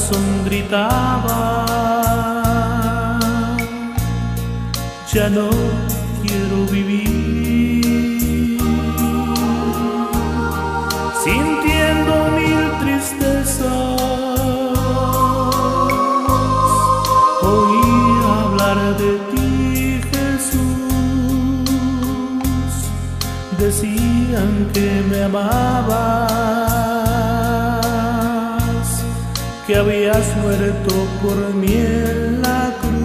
corazón gritaba: ya no quiero vivir, sintiendo mil tristezas. Oí hablar de ti, Jesús, decían que me amabas, que habías muerto por mí en la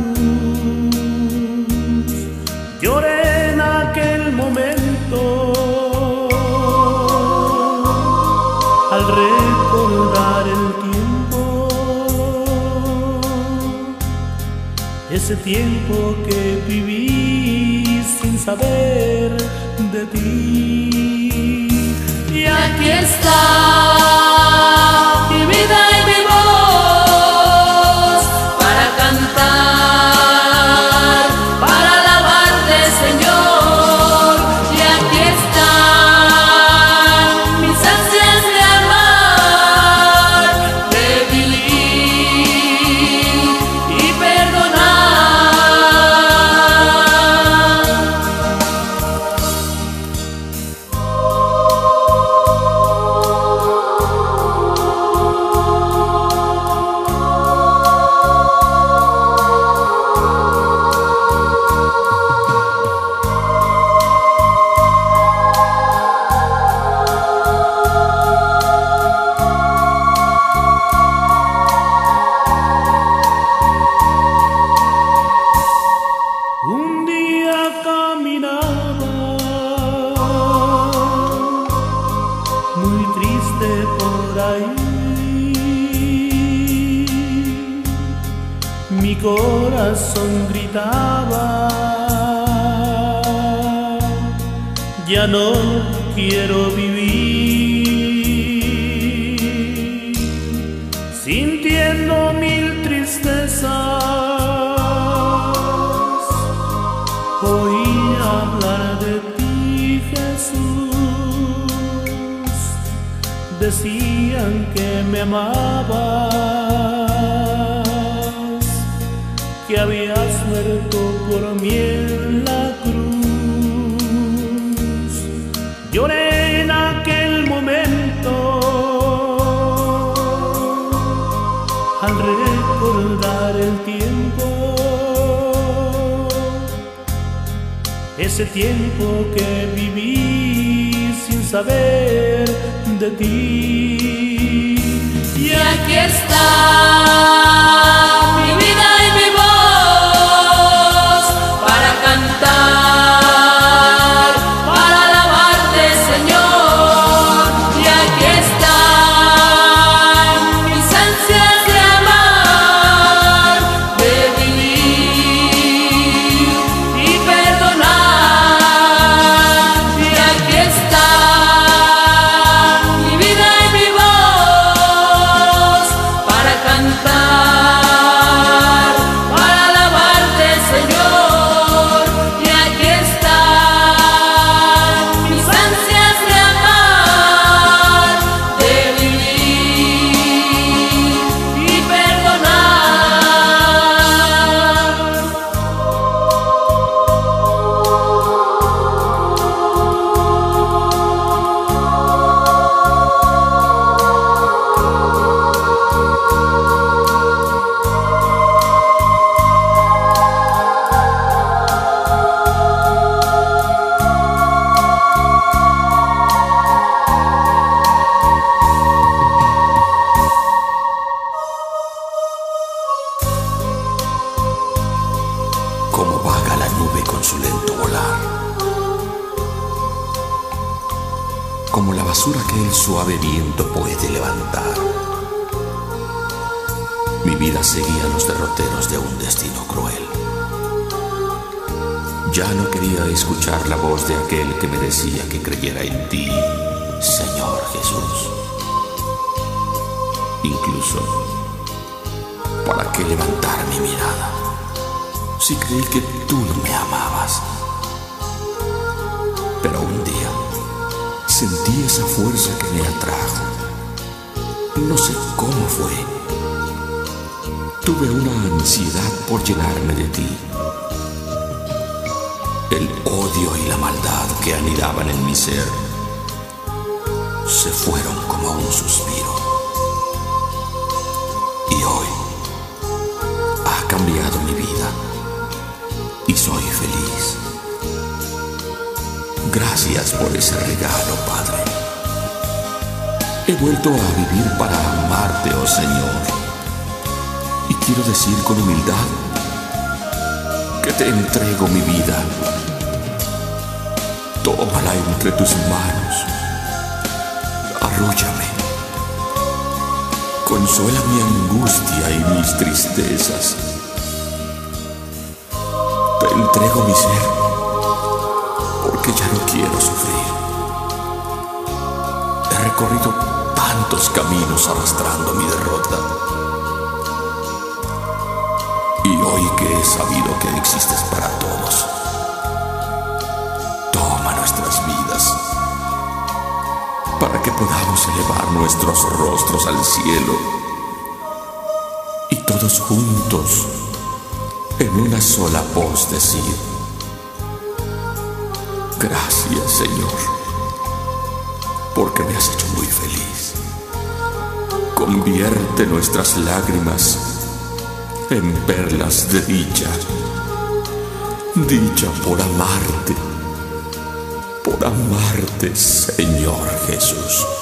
cruz. Lloré en aquel momento al recordar el tiempo, ese tiempo que viví sin saber de ti. Y aquí está mi vida y mi voz para cantar, para alabarte, Señor. Y aquí están mis ansias de amar, de vivir y perdonar. Un día caminaba muy triste por ahí, mi corazón gritaba: ya no quiero vivir, sintiendo mil tristezas. Oí hablar de ti, Jesús, decían que me amabas, que habías muerto por mí en la cruz. Lloré en aquel momento al recordar el tiempo, ese tiempo que viví sin saber de ti. Y aquí está mi vida y mi voz para cantar, para alabarte, Señor. Y aquí están mis ansias de amar, de vivir y perdonar. Y aquí está mi vida y mi voz para cantar, para alabarte, Señor. Y aquí están mis ansias de amar, de vivir y perdonar. Como vaga la nube con su lento volar, como la basura que el suave viento puede levantar. Mi vida seguía los derroteros de un destino cruel. Ya no quería escuchar la voz de aquel que me decía que creyera en ti, Señor Jesús. Incluso, ¿para qué levantar mi mirada si creí que tú no me amabas? Pero un día sentí esa fuerza que me atrajo. No sé cómo fue, tuve una ansiedad por llenarme de ti. El odio y la maldad que anidaban en mi ser se fueron como un suspiro. Y hoy ha cambiado mi vida y soy feliz. Gracias por ese regalo, Padre. He vuelto a vivir para amarte, oh Señor. Y quiero decir con humildad que te entrego mi vida. Tómala entre tus manos. Arrúllame. Consuela mi angustia y mis tristezas. Te entrego mi ser, porque ya no quiero sufrir. He recorrido tantos caminos arrastrando mi derrota. Y hoy que he sabido que existes para todos, toma nuestras vidas para que podamos elevar nuestros rostros al cielo y todos juntos en una sola voz decir: gracias, Señor, porque me has hecho muy feliz. Convierte nuestras lágrimas en perlas de dicha, dicha por amarte, Señor Jesús.